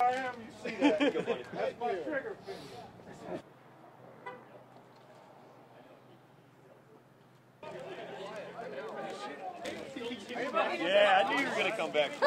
I am. You see that? That's my trigger finger. Yeah, I knew you were going to come back.